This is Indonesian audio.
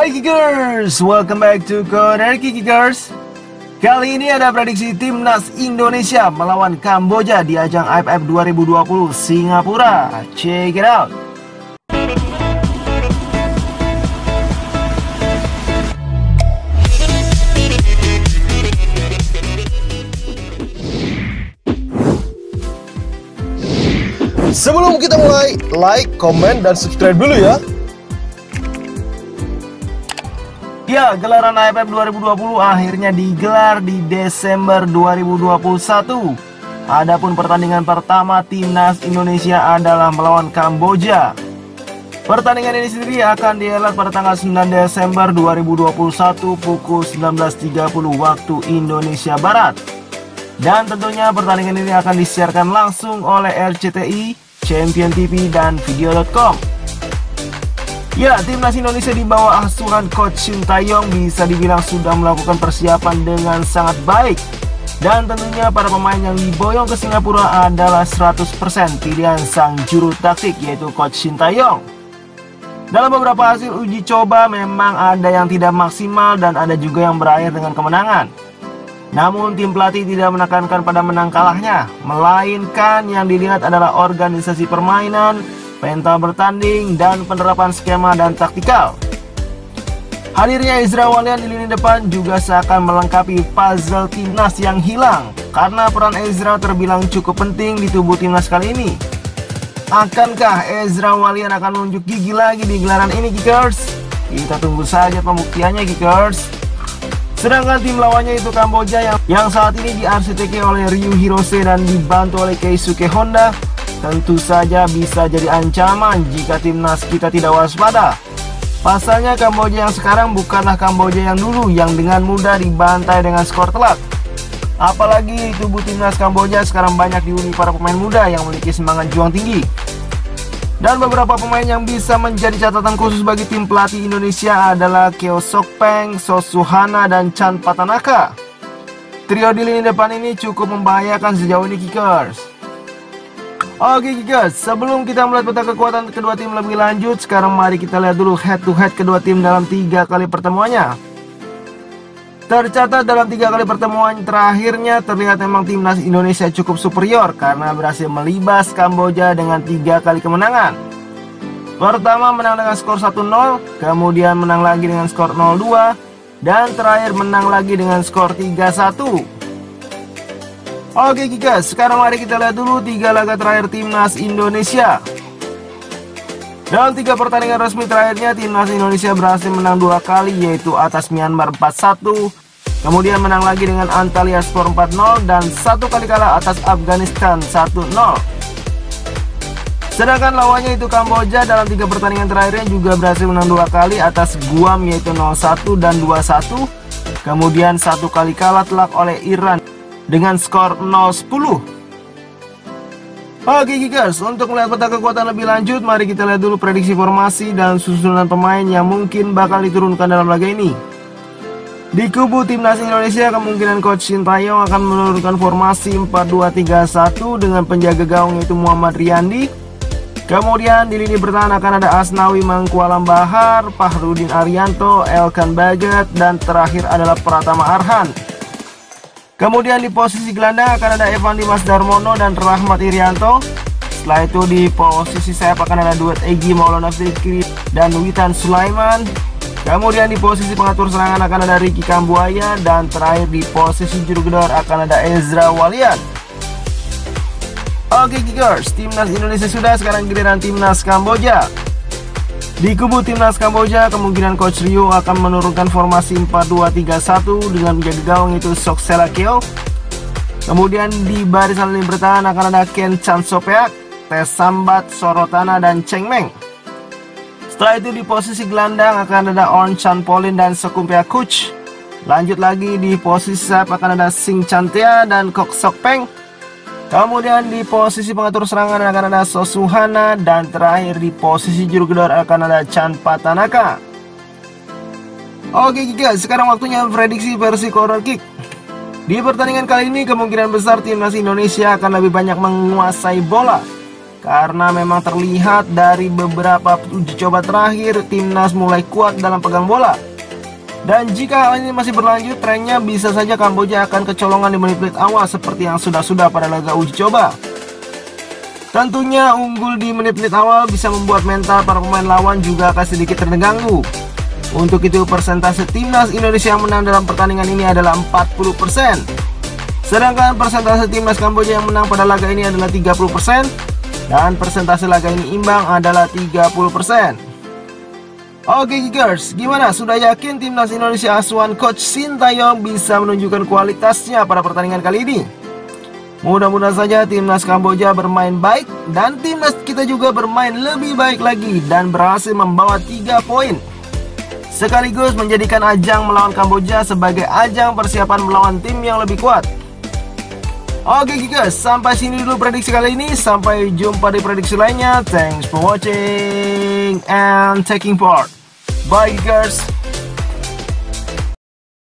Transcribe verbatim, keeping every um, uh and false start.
Hai Kickers, welcome back to Corner Kickers. Kali ini ada prediksi timnas Indonesia melawan Kamboja di ajang A F F dua ribu dua puluh Singapura. Check it out. Sebelum kita mulai, like, komen, dan subscribe dulu ya. Ya, gelaran A F F dua ribu dua puluh akhirnya digelar di Desember dua ribu dua puluh satu. Adapun pertandingan pertama timnas Indonesia adalah melawan Kamboja. Pertandingan ini sendiri akan dihelat pada tanggal sembilan Desember dua ribu dua puluh satu pukul sembilan belas tiga puluh waktu Indonesia Barat. Dan tentunya pertandingan ini akan disiarkan langsung oleh R C T I, Champion T V, dan video dot com. Ya, timnas Indonesia di bawah asuhan Coach Sintayong bisa dibilang sudah melakukan persiapan dengan sangat baik. Dan tentunya para pemain yang diboyong ke Singapura adalah seratus persen pilihan sang juru taktik, yaitu Coach Sintayong. Dalam beberapa hasil uji coba memang ada yang tidak maksimal dan ada juga yang berakhir dengan kemenangan. Namun tim pelatih tidak menekankan pada menang kalahnya, melainkan yang dilihat adalah organisasi permainan, mental bertanding, dan penerapan skema dan taktikal. Hadirnya Ezra Walian di lini depan juga seakan melengkapi puzzle timnas yang hilang, karena peran Ezra terbilang cukup penting di tubuh timnas kali ini. Akankah Ezra Walian akan menunjuk gigi lagi di gelaran ini, Kickers? Kita tunggu saja pembuktiannya, Kickers. Sedangkan tim lawannya itu Kamboja yang, yang saat ini diarsiteki oleh Ryu Hirose dan dibantu oleh Keisuke Honda, tentu saja bisa jadi ancaman jika timnas kita tidak waspada. Pasalnya Kamboja yang sekarang bukanlah Kamboja yang dulu yang dengan mudah dibantai dengan skor telak. Apalagi di tubuh timnas Kamboja sekarang banyak dihuni para pemain muda yang memiliki semangat juang tinggi. Dan beberapa pemain yang bisa menjadi catatan khusus bagi tim pelatih Indonesia adalah Keo Sok Peng, So Suhana, dan Chan Patanaka. Trio di lini depan ini cukup membahayakan sejauh ini, Kickers. Oke Kickers, sebelum kita melihat peta kekuatan kedua tim lebih lanjut, sekarang mari kita lihat dulu head to head kedua tim dalam tiga kali pertemuannya. Tercatat dalam tiga kali pertemuan terakhirnya terlihat memang timnas Indonesia cukup superior karena berhasil melibas Kamboja dengan tiga kali kemenangan. Pertama menang dengan skor satu nol, kemudian menang lagi dengan skor nol dua, dan terakhir menang lagi dengan skor tiga satu. Oke Kickers, sekarang mari kita lihat dulu tiga laga terakhir timnas Indonesia. Dalam tiga pertandingan resmi terakhirnya, timnas Indonesia berhasil menang dua kali, yaitu atas Myanmar empat satu, kemudian menang lagi dengan Antalya Sport empat nol, dan satu kali kalah atas Afghanistan satu nol. Sedangkan lawannya itu Kamboja dalam tiga pertandingan terakhirnya juga berhasil menang dua kali atas Guam, yaitu nol satu dan dua satu, kemudian satu kali kalah telak oleh Iran dengan skor nol sepuluh. Oke Kickers, untuk melihat peta kekuatan lebih lanjut, mari kita lihat dulu prediksi formasi dan susunan pemain yang mungkin bakal diturunkan dalam laga ini. Di kubu timnas Indonesia, kemungkinan Coach Sintayong akan menurunkan formasi empat dua tiga satu dengan penjaga gawang yaitu Muhammad Riyandi. Kemudian di lini bertahan akan ada Asnawi Mangkualam Bahar, Fahrudin Arianto, Elkan Baget, dan terakhir adalah Pratama Arhan. Kemudian di posisi gelandang akan ada Evan Dimas Darmono dan Rahmat Irianto. Setelah itu di posisi sayap akan ada duet Egy Maulana Fikri dan Witan Sulaiman. Kemudian di posisi pengatur serangan akan ada Ricky Kambuaya, dan terakhir di posisi juru gedor akan ada Ezra Walian. Oke Kickers, timnas Indonesia sudah, sekarang giliran timnas Kamboja. Di kubu timnas Kamboja, kemungkinan Coach Ryu akan menurunkan formasi empat dua tiga satu dengan menjaga gawang itu Soksela Keo. Kemudian di barisan lini bertahan akan ada Ken Chan Sopeak, Tes Sambat, Sorotana, dan Cheng Meng. Setelah itu di posisi gelandang akan ada On Chan Polin dan Sokumpia Kuch. Lanjut lagi di posisi sayap akan ada Sing Chantea dan Kok Sok Peng. Kemudian di posisi pengatur serangan akan ada Sosuhana, dan terakhir di posisi juru gedor akan ada Chan Patanaka. Oke Kickers, sekarang waktunya prediksi versi Corner Kick. Di pertandingan kali ini kemungkinan besar timnas Indonesia akan lebih banyak menguasai bola. karena memang terlihat dari beberapa uji coba terakhir timnas mulai kuat dalam pegang bola. Dan jika hal ini masih berlanjut, trennya bisa saja Kamboja akan kecolongan di menit-menit awal seperti yang sudah-sudah pada laga uji coba. Tentunya unggul di menit-menit awal bisa membuat mental para pemain lawan juga akan sedikit terganggu. Untuk itu persentase timnas Indonesia yang menang dalam pertandingan ini adalah empat puluh persen. Sedangkan persentase timnas Kamboja yang menang pada laga ini adalah tiga puluh persen. Dan persentase laga ini imbang adalah tiga puluh persen. Oke Geekers, gimana? Sudah yakin timnas Indonesia asuhan Coach Sintayong bisa menunjukkan kualitasnya pada pertandingan kali ini? Mudah-mudahan saja timnas Kamboja bermain baik dan timnas kita juga bermain lebih baik lagi dan berhasil membawa tiga poin, sekaligus menjadikan ajang melawan Kamboja sebagai ajang persiapan melawan tim yang lebih kuat. Oke Geekers, sampai sini dulu prediksi kali ini. Sampai jumpa di prediksi lainnya. Thanks for watching and taking part. Bye Geekers.